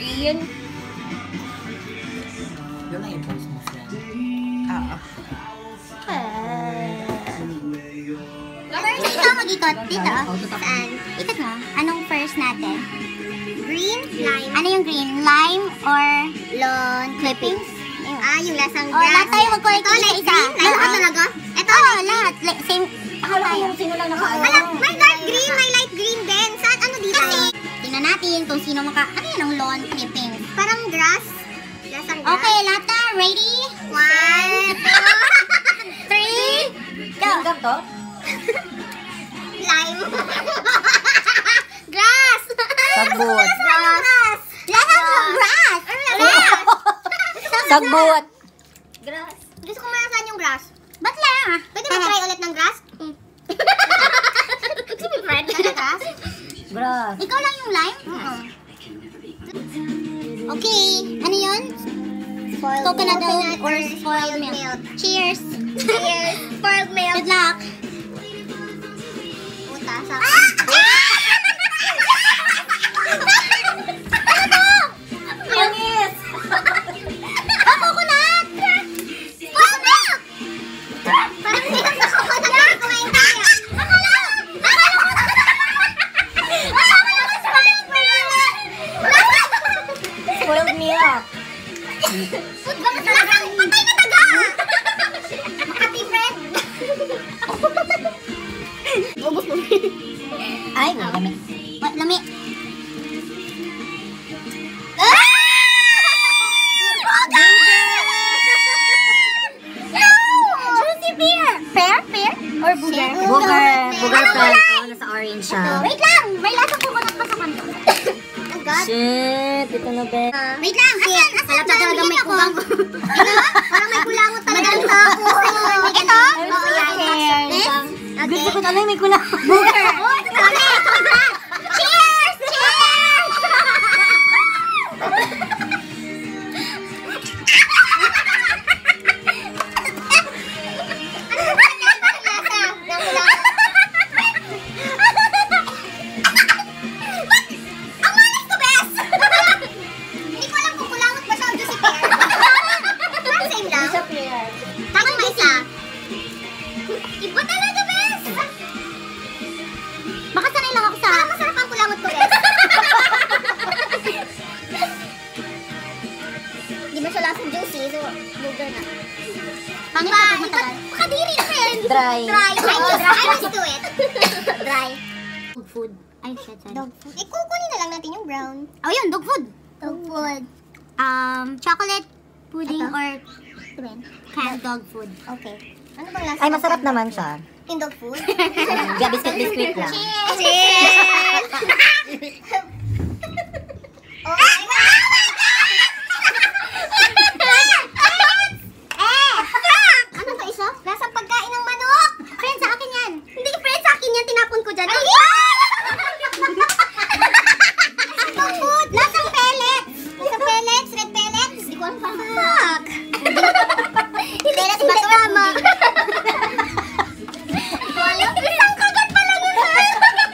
Green. Yun lang yung post mo, friend. Oo. First, ikaw mag-ikot dito. Saan? Ikot mo. Anong first natin? Green? Lime. Ano yung green? Lime or lawn clippings? Ah, yung lasang grass. Lahat tayo mag-collect isa-isa. Lahat talaga? Ito, lahat. Same. Ako lang yung sino lang nakaano. May dark green, may light green din. Saan? Ano dito? Tingnan natin kung sino ano yun ang lawn clippings? Parang grass. Lasang grass. Okay, lahat na. Ready? 1, 2, 3, go. Hanggang to? Lime. Grass. Sagbot. Grass. Lasang grass. Sagbot. Grass. Gusto ko malasan yung grass. Ba't lang? Pwede mo try ulit ng grass? Gusto mo friend? Grass? Grass. Ikaw lang yung lime? Okay. Ano yun? Coconut milk or spoiled milk. Cheers. Cheers. Spoiled milk. Good luck. Puta sa Pangis! coconut! Spoiled milk! Parang hindi sa coconut kumain tayo. Spoiled milk. Patay ka taga! Makati friend! Ubus mo. Ay, lami. Lami. Juicy pear! Pear? Pear? Or booger? Booger friend. Oh, nasa orange siya. Wait lang! May lasa coconut pa sa kanto. Oh God. Shit, ito na ba? Wait lang! Asan? Asan? Talaga may kulang. Parang may kulangot talaga sa ako. Ito? Oo, yan. Gusto ko talaga may kulang. Booger! Cheers! Cheers! Iba talaga, bes! Baka sanay lang ako sa... Parang masarap ang kulangot ko, bes. Di ba siya lasang juicy, so booger na. Pangit na pag matagal. Makadiri, friend! Dry. Dry. I was to it. Dry. Dog food. Ay, shit, sorry. Dog food. Kukunin na lang natin yung brown. Oh, yun, dog food. Dog food. Chocolate pudding or canned dog food. Okay. Ano bang lasa? Ay, masarap naman siya. Yung dog food? Yeah, biscuit lang. Cheers! Cheers! Oh my God! Ano to isa? Lasang pagkain ng manok! Friend, sa akin yan! Hindi, friend, sa akin yan. Tinapon ko dyan. Ay! Dog food! Lasang pellets! Lasang pellets? Red pellets? Hindi ko alam pa. Fuck! Pellets ba tama? Isang kagat pa lang yun, ha?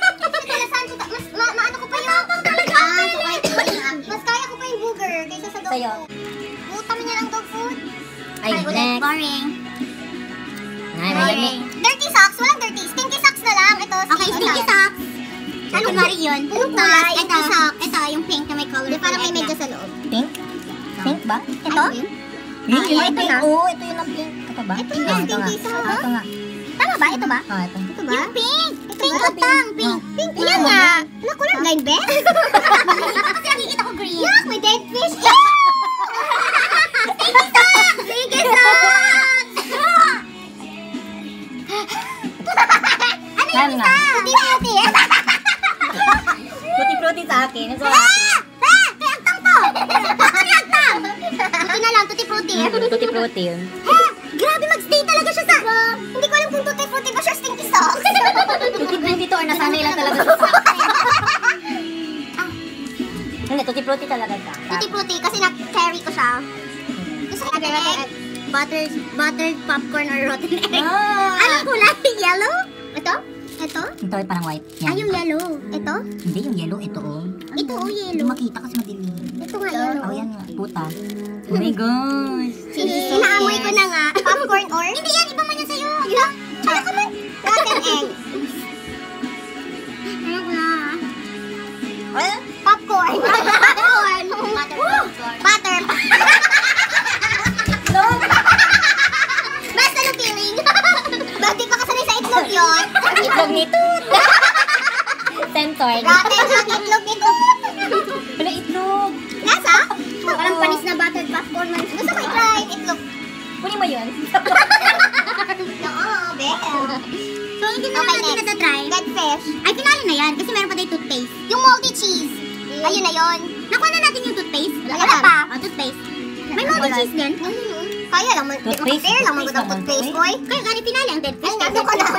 Maano ko pa yun? Mas kaya ko pa yung booger kaysa sa dog Sa'yo. food. Buta mo niya ng dog food. Ay, ulit. next. Boring. Ay, malami. Dirty socks? Walang dirty. Stinky socks na lang. Ito, okay, stinky socks. Anong mari yun? Kulay. Ito, yung pink na may color. Di parang may medyo sa loob. Pink? Pink ba? Ito? Pink? Ay, ito na. Oo, ito yun ang pink. Ito ba? Ito yung stinky socks. Ito nga. Tama ba? Ito ba? Ah, ito. Ito ba? Yung pink! Pink utang! Pink! Pink! Yan nga! Ano ko lang? Blind bet? Kasi nakikita ko green. Yak! May dead fish! Sige socks! Sige socks! Ano yung isa? Tutti-frutti! Tutti-frutti sa akin. Ito sa Ah! Kaya agtang to! Kaya agtang! Ito na lang, tutti-frutti. Tutti-frutti yun. Grabe, mag-stay talaga siya sa... Hindi ko alam kung tutti-frutti ba siya stinky socks. Tutti-frutti to or nasanay lang talaga sa Hindi, tutti-frutti talaga siya. Tutti-frutti kasi na-carry ko siya. Gusto ko rotten egg. Buttered popcorn or rotten egg. Anong kulay? Yellow? Ito? Ito? Ito ay parang white. Yan. Ay, yung yellow. Ito? Hindi, yung yellow. Ito oh. Ito o Hindi yellow. makita kasi madilim. Ito nga yan. Oh, yan nga. Puta. Oh my gosh. Inaamoy ko na nga. Popcorn or? Hindi yan, iba man yan sa'yo. Ilang? Tsaka ka man. Rotten egg. Ano ko na? Popcorn. Popcorn. Butter. Itlog! Basta ano feeling? Bakit ka kasanay sa itlog yun? Itlog ni Toot! Censored. Rotten ang itlog nito. Wala itlog. Lasa? Parang panis na buttered popcorn man. Gusto mo i-try itlog? Kunin mo yun. Oo, Belle. So, hindi na natin natatry. Dead fish. Ay, pinali na yan kasi meron pa tayong toothpaste. Yung moldy cheese. Ayun na yun. Nakuha na natin yung toothpaste. Wala pa. Oh, toothpaste. May moldy cheese din. Kaya lang, Toothpaste? fair lang magandang toothpaste, boy. Kaya gani pinali ang dead fish. Ay, nandun ko lang.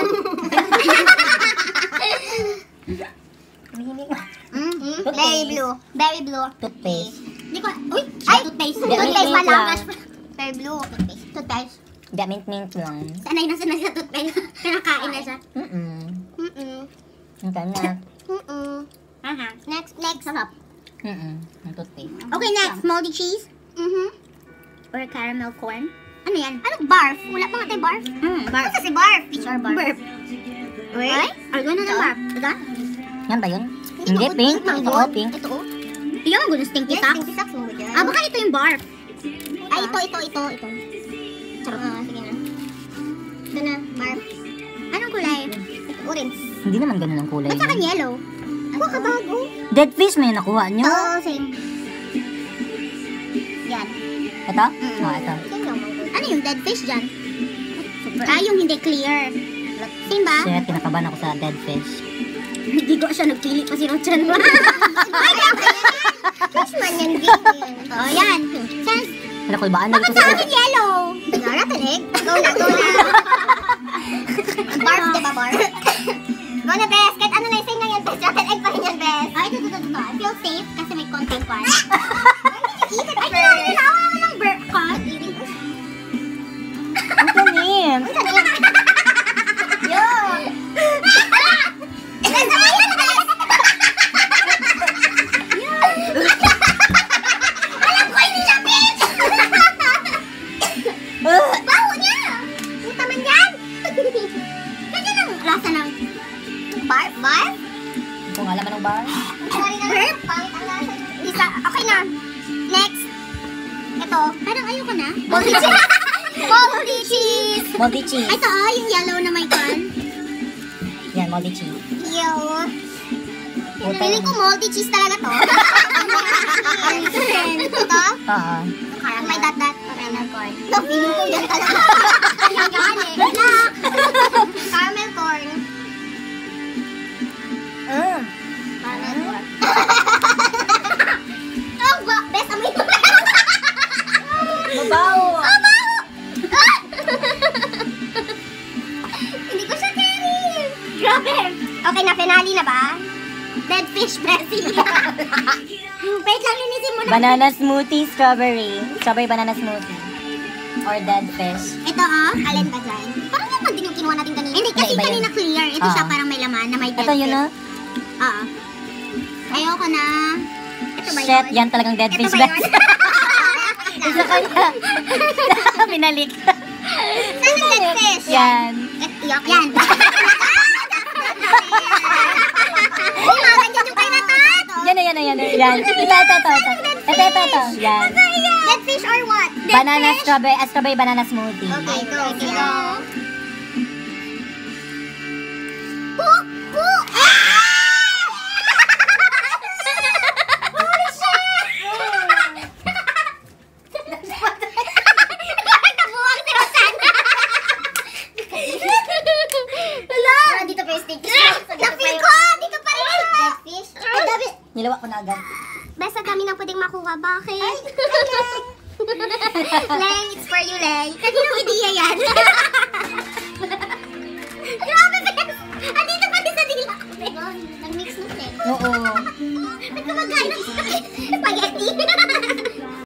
Berry blue. Berry blue. Toothpaste. Hindi ko, uy, ay, toothpaste. Toothpaste pala. Berry blue. Toothpaste. Hindi, mint lang. Sanay na sanay sa toothpaste. Kinakain na siya. Ang tanak. Aha. Next. Sarap. Ang toothpaste. Okay, next. Moldy cheese. Or caramel corn. Ano yan? Ano barf? Wala pa nga tayo barf. Barf. Ano si barf? Picture barf. Barf. Uy? Ay, gano'n na barf. Diba? Yan ba yun? Hindi, pink. Ito ko, pink. Ito o. Iyon ang gano'n stinky socks. Stinky socks mo dyan. Ah, baka ito yung barf. Ay, ito. Charot. Sige na. Ito na, barf. Anong kulay? Ito, orange. Hindi naman ganun ang kulay. Ba't sa akin yellow? Ano ka bago? Dead fish may nakuha nyo? Oo, same. Yan. Ito? Oo, ito. Ano yung dead fish dyan? Ah, yung hindi clear. Same ba? Shit, kinakabahan ako sa dead fish. Hindi ko siya nagpili pa si Rochan mo. Fish man yan, oh, yan. Chance. Wala ko, ibaan na Bakit ito sa sa akin yellow? Rotten egg? Go na. Barf, diba barf? Go na, Bes. Kahit ano na yung sing na yan, Bes. Rotten egg pa rin yan, Bes. Ah, ito. I feel safe kasi may content part. Eat it first. Ay, kinawa ko ng burp cut. Ang tanim. Yun. Alam ko, hindi siya bitch! Baho niya! Puta man yan! Ganyan ang lasa ng barf? Barf? Kung alam ng bar. Burp? Pangit ang lasa. Isa, okay na. Next. Ito. Parang ayoko na. Moldy cheese! Moldy cheese! Moldy cheese. Ito yung yellow na may con. Yan, moldy cheese. Yo. Puta. Feeling ko moldy cheese talaga to. Ito? Oo. May dot-dot. Caramel corn. No, feeling ko yan talaga. Caramel corn. Caramel corn. Oh, best amoy ko. Mabaho. Hindi ko siya carry. Grabe. Okay na, finale na ba? Dead fish, Bessie. Wait lang, linisin mo na. Banana smoothie, strawberry. Strawberry banana smoothie. Or dead fish. Ito alin ba dyan? Parang naman din yung kinuha natin kanina. Hindi, kasi Iba yun. kanina clear. Ito siya parang may laman na may dead Ito yun, fish. no? Oo. Ayoko na. Ito ba Shit, yun? yan talagang dead Ito fish. ba yun? Isa kaya. Binalik. Saan yung dead fish? Yan. Yan. Ganyan yung kay Natat. Yan. Ito. Yan. Dead fish or what? Dead Banana fish? strawberry banana smoothie. Okay, go. Holy shit! Nabuwag si Rosan. Wala! Dito pa yung stick. Na-feel ko! Dito pa rin siya! Dead fish? Ay, dami. Nilawa ko na agad. Basta kami nang pwedeng makuha. Bakit? Leng, it's for you, Leng. Kaninong idea yan? Grabe, Bes! Andito pa din sa dila ko, Bes. Nag-mix mo, Leng. Oo. Ba't ka magkain ng spaghetti?